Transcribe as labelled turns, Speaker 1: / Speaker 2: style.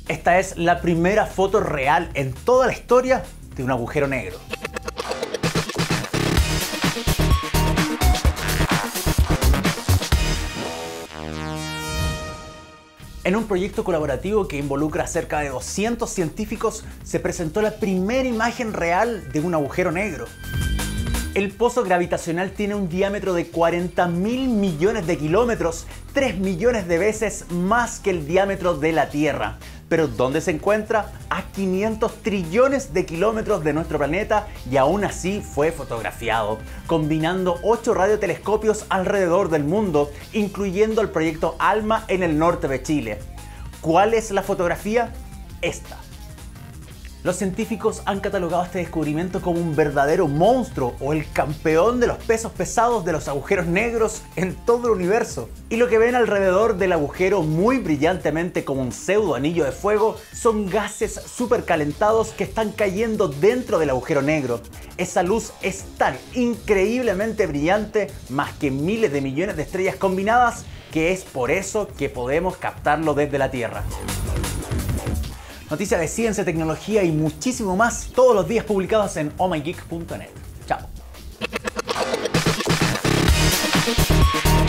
Speaker 1: Esta es la primera foto real en toda la historia de un agujero negro. En un proyecto colaborativo que involucra a cerca de 200 científicos, se presentó la primera imagen real de un agujero negro. El pozo gravitacional tiene un diámetro de 40.000 millones de kilómetros, 3 millones de veces más que el diámetro de la Tierra. Pero ¿dónde se encuentra? A 500 trillones de kilómetros de nuestro planeta y aún así fue fotografiado, combinando 8 radiotelescopios alrededor del mundo, incluyendo el proyecto ALMA en el norte de Chile. ¿Cuál es la fotografía? Esta. Los científicos han catalogado este descubrimiento como un verdadero monstruo o el campeón de los pesos pesados de los agujeros negros en todo el universo. Y lo que ven alrededor del agujero muy brillantemente como un pseudo anillo de fuego son gases supercalentados que están cayendo dentro del agujero negro. Esa luz es tan increíblemente brillante, más que miles de millones de estrellas combinadas, que es por eso que podemos captarlo desde la Tierra. Noticias de ciencia, tecnología y muchísimo más todos los días publicados en ohmygeek.net. Chao.